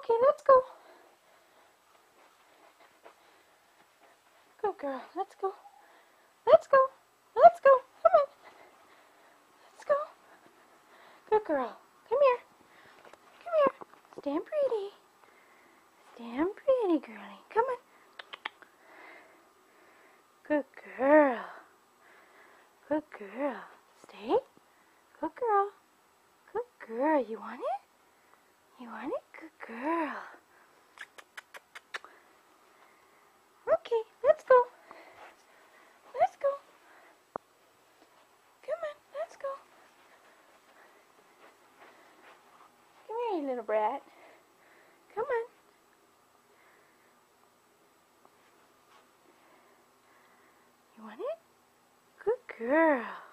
Okay, let's go. Good girl. Let's go. Let's go. Let's go. Come on. Let's go. Good girl. Come here. Come here. Stand pretty. Stand pretty, girlie. Come on. Good girl. Good girl. Stay. Good girl. Good girl. You want it? You want it? Good girl. Okay, let's go. Let's go. Come on, let's go. Come here, you little brat. Come on. You want it? Good girl.